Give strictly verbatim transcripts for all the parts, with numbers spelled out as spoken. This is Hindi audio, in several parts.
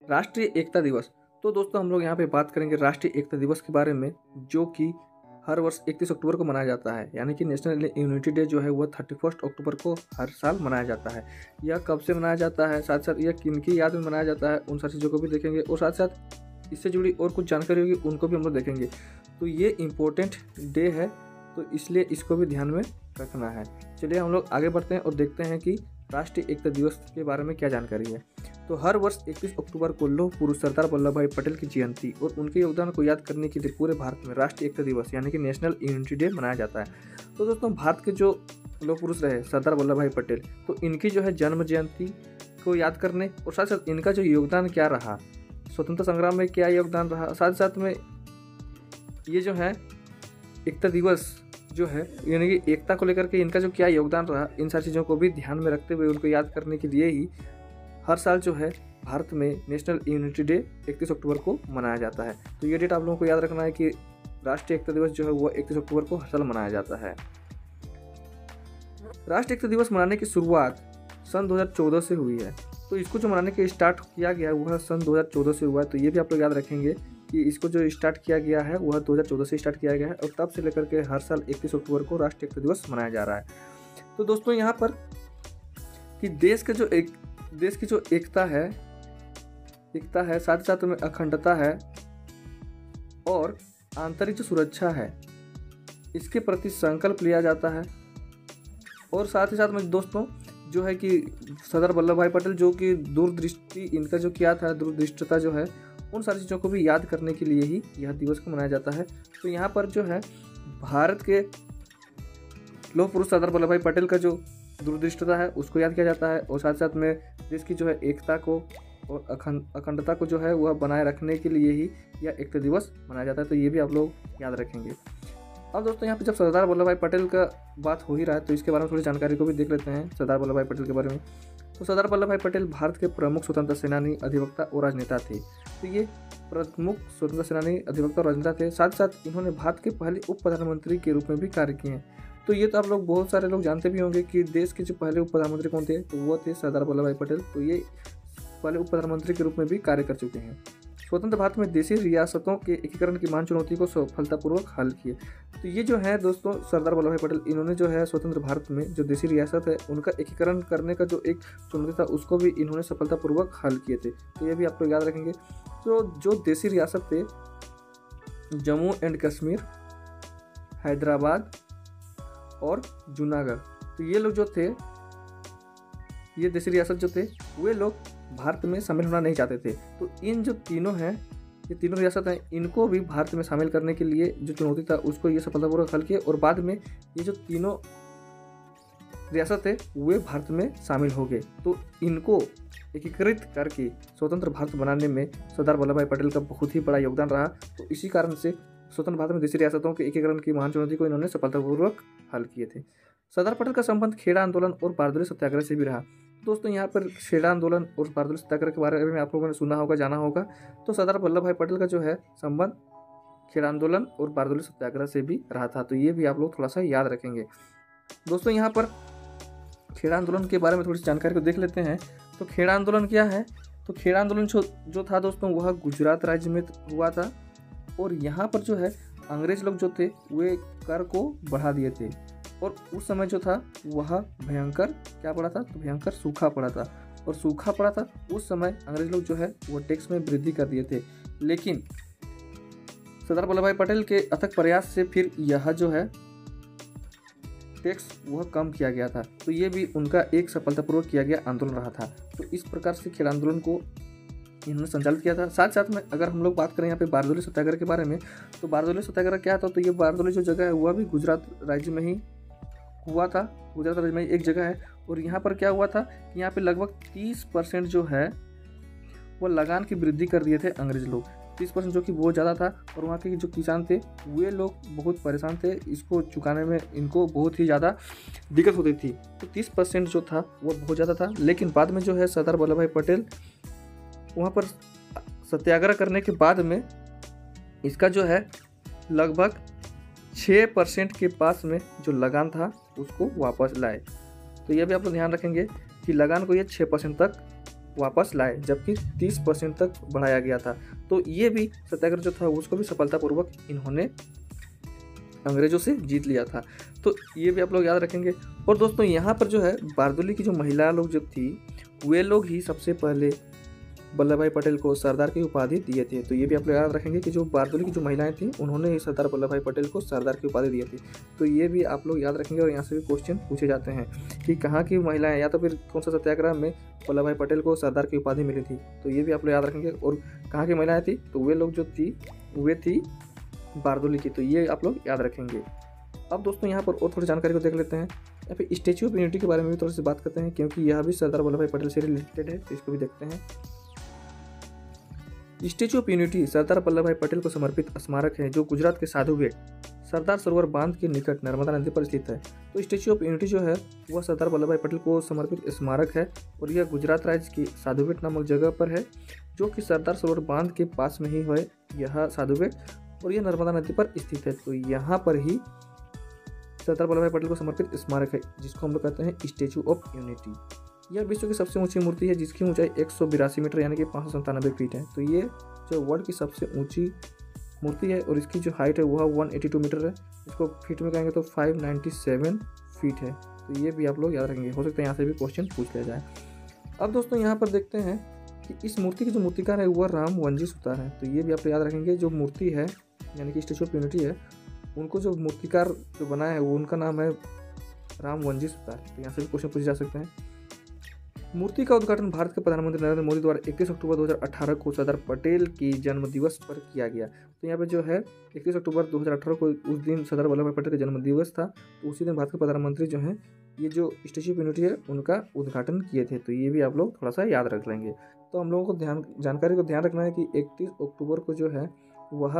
राष्ट्रीय एकता दिवस। तो दोस्तों हम लोग यहाँ पे बात करेंगे राष्ट्रीय एकता दिवस के बारे में, जो कि हर वर्ष इकतीस अक्टूबर को मनाया जाता है। यानी कि नेशनल यूनिटी डे जो है वह थर्टी फर्स्ट अक्टूबर को हर साल मनाया जाता है। यह कब से मनाया जाता है, साथ साथ यह किन की याद में मनाया जाता है, उन सारी चीज़ों को भी देखेंगे और साथ साथ इससे जुड़ी और कुछ जानकारी होगी उनको भी हम लोग देखेंगे। तो ये इम्पोर्टेंट डे है, तो इसलिए इसको भी ध्यान में रखना है। चलिए हम लोग आगे बढ़ते हैं और देखते हैं कि राष्ट्रीय एकता दिवस के बारे में क्या जानकारी है। तो हर वर्ष इकतीस अक्टूबर को लौह पुरुष सरदार वल्लभ भाई पटेल की जयंती और उनके योगदान को याद करने के लिए पूरे भारत में राष्ट्रीय एकता दिवस यानी कि नेशनल यूनिटी डे मनाया जाता है। तो दोस्तों भारत के जो लौह पुरुष रहे सरदार वल्लभ भाई पटेल, तो इनकी जो है जन्म जयंती को याद करने और साथ साथ इनका जो योगदान क्या रहा, स्वतंत्रता संग्राम में क्या योगदान रहा, साथ साथ में ये जो है एकता दिवस जो है यानी कि एकता को लेकर के इनका जो क्या योगदान रहा, इन सारी चीज़ों को भी ध्यान में रखते हुए उनको याद करने के लिए ही हर साल जो है भारत में नेशनल यूनिटी डे इकतीस अक्टूबर को मनाया जाता है। तो ये डेट आप लोगों को याद रखना है कि राष्ट्रीय एकता दिवस जो है वो इकतीस अक्टूबर को हर साल मनाया जाता है। राष्ट्रीय एकता दिवस मनाने की शुरुआत सन दो हज़ार चौदह से हुई है। तो इसको जो मनाने के स्टार्ट किया गया वह सन दो हज़ार चौदह से हुआ है। तो ये भी आप लोग याद रखेंगे कि इसको जो स्टार्ट किया गया है वह दो हज़ार चौदह से स्टार्ट किया गया है और तब से लेकर के हर साल इकतीस अक्टूबर को राष्ट्रीय एकता दिवस मनाया जा रहा है। तो दोस्तों यहाँ पर कि देश के जो एक देश की जो एकता है एकता है साथ साथ में अखंडता है और आंतरिक जो सुरक्षा है, इसके प्रति संकल्प लिया जाता है। और साथ ही साथ में दोस्तों जो है कि सरदार वल्लभ भाई पटेल जो कि दूरदृष्टि इनका जो किया था, दूरदृष्टता जो है, उन सारी चीज़ों को भी याद करने के लिए ही यह दिवस को मनाया जाता है। तो यहाँ पर जो है भारत के लौह पुरुष सरदार वल्लभ भाई पटेल का जो दूरदृष्टता है उसको याद किया जाता है और साथ साथ में देश की जो है एकता को और अखंड अखंडता को जो है वह बनाए रखने के लिए ही यह एकता दिवस मनाया जाता है। तो ये भी आप लोग याद रखेंगे। अब दोस्तों यहाँ पे जब सरदार वल्लभ भाई पटेल का बात हो ही रहा है तो इसके बारे में थोड़ी जानकारी को भी देख लेते हैं सरदार वल्लभ भाई पटेल के बारे में। तो सरदार वल्लभ भाई पटेल भारत के प्रमुख स्वतंत्रता सेनानी, अधिवक्ता और राजनेता थे। तो ये प्रमुख स्वतंत्रता सेनानी, अधिवक्ता और राजनेता थे। साथ साथ इन्होंने भारत के पहले उप प्रधानमंत्री के रूप में भी कार्य किए हैं। तो ये तो आप लोग बहुत सारे लोग जानते भी होंगे कि देश के जो पहले उप प्रधानमंत्री कौन थे, तो वो थे सरदार वल्लभ भाई पटेल। तो ये पहले उप प्रधानमंत्री के रूप में भी कार्य कर चुके हैं। स्वतंत्र भारत में देशी रियासतों के एकीकरण की महान चुनौती को सफलतापूर्वक हल किए। तो ये जो है दोस्तों सरदार वल्लभ भाई पटेल, इन्होंने जो है स्वतंत्र भारत में जो देशी रियासत है उनका एकीकरण करने का जो एक चुनौती था उसको भी इन्होंने सफलतापूर्वक हल किए थे। तो ये भी आप लोग याद रखेंगे। तो जो देशी रियासत थे जम्मू एंड कश्मीर, हैदराबाद और जूनागढ़, तो ये लोग जो थे, ये देशी रियासत जो थे वे लोग भारत में शामिल होना नहीं चाहते थे। तो इन जो तीनों हैं, ये तीनों रियासत हैं, इनको भी भारत में शामिल करने के लिए जो चुनौती था उसको ये सफलतापूर्वक हल किए और बाद में ये जो तीनों रियासत है वे भारत में शामिल हो गए। तो इनको एकीकृत करके स्वतंत्र भारत बनाने में सरदार वल्लभ भाई पटेल का बहुत ही बड़ा योगदान रहा। तो इसी कारण से स्वतंत्र भारत में देशी रियासतों के एकीकरण की महान चुनौती को इन्होंने सफलतापूर्वक हल किए थे। सरदार पटेल का संबंध खेड़ा आंदोलन और बारदोली सत्याग्रह से भी रहा। दोस्तों यहाँ पर खेड़ा आंदोलन और बारदोली सत्याग्रह के बारे में आप लोगों ने सुना होगा, जाना होगा। तो सरदार वल्लभ भाई पटेल का जो है संबंध खेड़ा आंदोलन और बारदोली सत्याग्रह से भी रहा था। तो ये भी आप लोग थोड़ा सा याद रखेंगे। दोस्तों यहाँ पर खेड़ा आंदोलन के बारे में थोड़ी सी जानकारी को देख लेते हैं। तो खेड़ा आंदोलन क्या है? तो खेड़ा आंदोलन जो जो था दोस्तों वह गुजरात राज्य में हुआ था और यहाँ पर जो है अंग्रेज लोग जो थे वे कर को बढ़ा दिए थे और उस समय जो था वह भयंकर क्या पड़ा था, तो भयंकर सूखा पड़ा था। और सूखा पड़ा था उस समय अंग्रेज लोग जो है वो टैक्स में वृद्धि कर दिए थे। लेकिन सरदार वल्लभ भाई पटेल के अथक प्रयास से फिर यह जो है टैक्स वह कम किया गया था। तो ये भी उनका एक सफलतापूर्वक किया गया आंदोलन रहा था। तो इस प्रकार से खेड़ा आंदोलन को इन्होंने संचालित किया था। साथ साथ में अगर हम लोग बात करें यहाँ पे बारदोली सत्याग्रह के बारे में, तो बारदोली सत्याग्रह क्या था? तो ये बारदोली जो जगह है वह भी गुजरात राज्य में ही हुआ था। गुजरात राज्य में एक जगह है और यहाँ पर क्या हुआ था कि यहाँ पे लगभग तीस परसेंट जो है वो लगान की वृद्धि कर दिए थे अंग्रेज लोग। तीस परसेंट जो कि बहुत ज़्यादा था और वहाँ के जो किसान थे वे लोग बहुत परेशान थे, इसको चुकाने में इनको बहुत ही ज़्यादा दिक्कत होती थी। तो तीस परसेंट जो था वो बहुत ज़्यादा था। लेकिन बाद में जो है सरदार वल्लभ भाई पटेल वहाँ पर सत्याग्रह करने के बाद में इसका जो है लगभग छः परसेंट के पास में जो लगान था उसको वापस लाए। तो ये भी आप लोग ध्यान रखेंगे कि लगान को ये छः परसेंट तक वापस लाए, जबकि तीस परसेंट तक बढ़ाया गया था। तो ये भी सत्याग्रह जो था उसको भी सफलतापूर्वक इन्होंने अंग्रेजों से जीत लिया था। तो ये भी आप लोग याद रखेंगे। और दोस्तों यहाँ पर जो है बारदोली की जो महिला लोग जो थी वे लोग ही सबसे पहले वल्लभ भाई पटेल को सरदार की उपाधि दिए थे। तो ये भी आप लोग याद रखेंगे कि जो बारदोली की जो महिलाएं थी उन्होंने ही सरदार वल्लभ भाई पटेल को सरदार की उपाधि दी थी। तो ये भी आप लोग याद रखेंगे। और यहाँ से भी क्वेश्चन पूछे जाते हैं कि कहाँ की महिलाएं, या तो फिर कौन सा सत्याग्रह में वल्लभ भाई पटेल को सरदार की उपाधि मिली थी। तो ये भी आप लोग याद रखेंगे। और कहाँ की महिलाएं थी, तो वे लोग जो थी वे थी बारदोली की। तो ये आप लोग याद रखेंगे। अब दोस्तों यहाँ पर और थोड़ी जानकारी को देख लेते हैं। या फिर स्टैच्यू ऑफ यूनिटी के बारे में भी थोड़ी सी बात करते हैं, क्योंकि यह भी सरदार वल्लभ भाई पटेल से रिलेटेड है। तो इसको भी देखते हैं। Statue of unity Sardar Vallabh Bhai Patel को समर्पित स्मारक है जो गुजरात के साधु बेट सरदार सरोवर बांध के निकट नर्मदा नदी पर स्थित है। तो स्टैच्यू ऑफ यूनिटी जो है वह सरदार वल्लभ भाई पटेल को समर्पित स्मारक है और यह गुजरात राज्य की साधु बेट नामक जगह पर है, जो कि सरदार सरोवर बांध के पास में ही है यह साधु बेट, और यह नर्मदा नदी पर स्थित है। तो यहाँ पर ही सरदार वल्लभ भाई पटेल को समर्पित स्मारक है, जिसको हम लोग कहते हैं स्टैच्यू ऑफ यूनिटी। यह विश्व की सबसे ऊंची मूर्ति है, जिसकी ऊंचाई एक सौ बिरासी मीटर यानी कि पाँच सौ संतानवे फीट है। तो ये जो वर्ल्ड की सबसे ऊंची मूर्ति है और इसकी जो हाइट है वह एक सौ बयासी मीटर है। इसको फीट में कहेंगे तो पाँच सौ सत्तानवे फीट है। तो ये भी आप लोग याद रखेंगे, हो सकता है यहाँ से भी क्वेश्चन पूछ लिया जाए। अब दोस्तों यहाँ पर देखते हैं कि इस मूर्ति की जो मूर्तिकार है वह राम वनजी सुतार है। तो ये भी आप लोग याद रखेंगे। जो मूर्ति है यानी कि स्टैच्यू ऑफ यूनिटी है, उनको जो मूर्तिकार जो बनाया है वो उनका नाम है राम वनजी सुतार। तो यहाँ से भी क्वेश्चन पूछे जा सकते हैं। मूर्ति का उद्घाटन भारत के प्रधानमंत्री नरेंद्र मोदी द्वारा इकतीस अक्टूबर दो हज़ार अठारह को सरदार पटेल की जन्म दिवस पर किया गया। तो यहाँ पे जो है इकतीस अक्टूबर दो हज़ार अठारह को उस दिन सरदार वल्लभ भाई पटेल का जन्म दिवस था। तो उसी दिन भारत के प्रधानमंत्री जो हैं ये जो स्टैच्यू ऑफ यूनिटी है उनका उद्घाटन किए थे। तो ये भी आप लोग थोड़ा सा याद रख लेंगे। तो हम लोगों को ध्यान जानकारी को ध्यान रखना है कि इकतीस अक्टूबर को जो है वह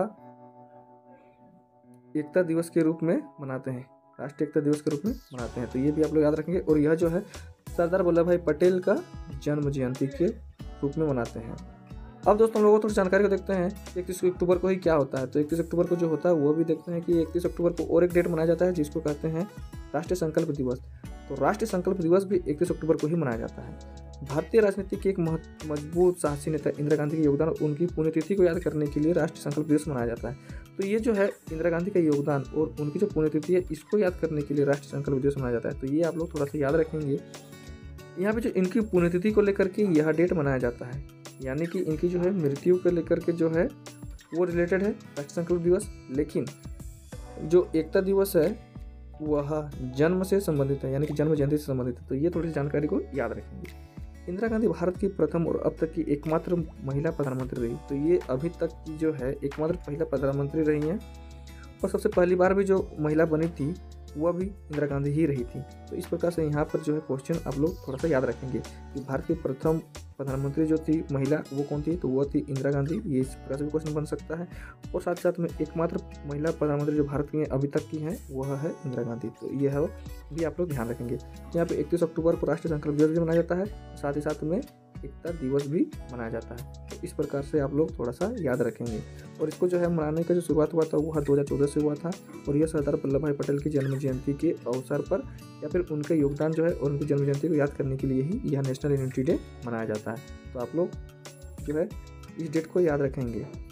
एकता दिवस के रूप में मनाते हैं, राष्ट्रीय एकता दिवस के रूप में मनाते हैं। तो ये भी आप लोग याद रखेंगे। और यह जो है सरदार वल्लभ भाई पटेल का जन्म जयंती के रूप में मनाते हैं। अब दोस्तों हम लोगों को थोड़ी जानकारी को देखते हैं इकतीस अक्टूबर को ही क्या होता है। तो इकतीस अक्टूबर को जो होता है वो भी देखते हैं कि इकतीस अक्टूबर को और एक डेट मनाया जाता है जिसको कहते हैं राष्ट्रीय संकल्प दिवस। तो राष्ट्रीय संकल्प दिवस भी इकतीस अक्टूबर को ही मनाया जाता है। भारतीय राजनीति के एक मजबूत साहसी नेता इंदिरा गांधी के योगदान और उनकी पुण्यतिथि को याद करने के लिए राष्ट्रीय संकल्प दिवस मनाया जाता है। तो ये जो है इंदिरा गांधी का योगदान और उनकी जो पुण्यतिथि है इसको याद करने के लिए राष्ट्रीय संकल्प दिवस मनाया जाता है। तो ये आप लोग थोड़ा सा याद रखेंगे। यहाँ पे जो इनकी पुण्यतिथि को लेकर के यह डेट मनाया जाता है, यानी कि इनकी जो है मृत्यु को लेकर के जो है वो रिलेटेड है राष्ट्रीय संकल्प दिवस, लेकिन जो एकता दिवस है वह जन्म से संबंधित है, यानी कि जन्म जयंती से संबंधित है। तो ये थोड़ी सी जानकारी को याद रखेंगे। इंदिरा गांधी भारत की प्रथम और अब तक की एकमात्र महिला प्रधानमंत्री रही। तो ये अभी तक की जो है एकमात्र महिला प्रधानमंत्री रही हैं और सबसे पहली बार भी जो महिला बनी थी वह भी इंदिरा गांधी ही रही थी। तो इस प्रकार से यहाँ पर जो है क्वेश्चन आप लोग थोड़ा सा याद रखेंगे कि भारत की प्रथम प्रधानमंत्री जो थी महिला वो कौन थी, तो वो थी इंदिरा गांधी। ये इस प्रकार से भी क्वेश्चन बन सकता है। और साथ साथ में एकमात्र महिला प्रधानमंत्री जो भारत की अभी तक की हैं वह है इंदिरा गांधी। तो यह है भी आप लोग ध्यान रखेंगे। यहाँ पे इकतीस अक्टूबर को राष्ट्रीय संकल्प दिवस भी मनाया जाता है, साथ ही साथ में एकता दिवस भी मनाया जाता है। तो इस प्रकार से आप लोग थोड़ा सा याद रखेंगे। और इसको जो है मनाने का जो शुरुआत हुआ था वह दो हज़ार चौदह से हुआ था और यह सरदार वल्लभ भाई पटेल की जन्म जयंती के अवसर पर या फिर उनके योगदान जो है और उनकी जन्म जयंती को याद करने के लिए ही यह नेशनल यूनिटी डे मनाया जाता है। तो आप लोग जो है इस डेट को याद रखेंगे।